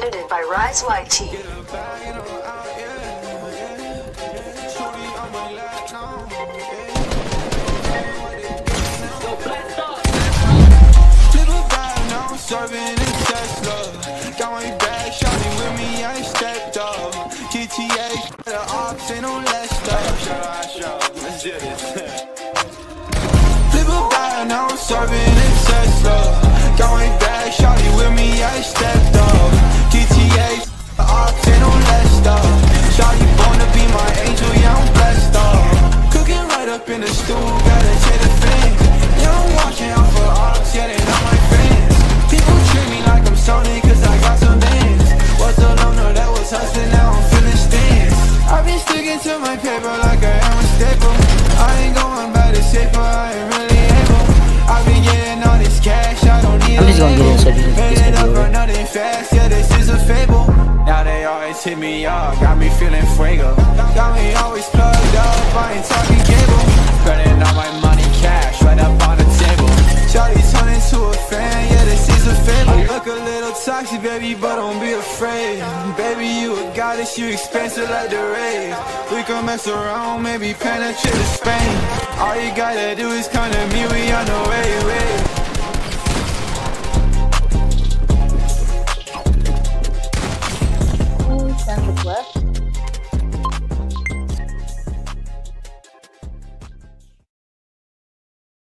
edited by Rise YT. Serving in Tesla, got my bag, shawty with me, I stepped up. GTA, the ops ain't no less stuff. Let's do this. Flip a bag, now I'm serving in Tesla. Got my bag, shawty with me, I stepped up. GTA, the ops ain't no less stuff. Shawty born to be my angel, yeah, I'm blessed up. Cooking right up in the stool, gotta check the fence. Yeah, I'm watching out for ops, yeah, they not my friends. People treat me like I'm Sony cause I got some bands. Was a loner that was hustling, now I'm feeling stands. I've been sticking to my paper like I am a staple. I ain't going back to safer, I ain't really able. I've been getting all this cash, I don't need a label. Made it up for nothing fast, yeah this is a fable. Now they always hit me up, got me feeling fuego. Got me always plugged up, I ain't talking cable. Spending all my money cash, right up on the table. Shawty's turning to a fan, yeah this is a fable. I look a little toxic baby, but don't be afraid. Baby you a goddess, you expensive like the rave. We can mess around, maybe penetrate to Spain. All you gotta do is come to me, we on the way.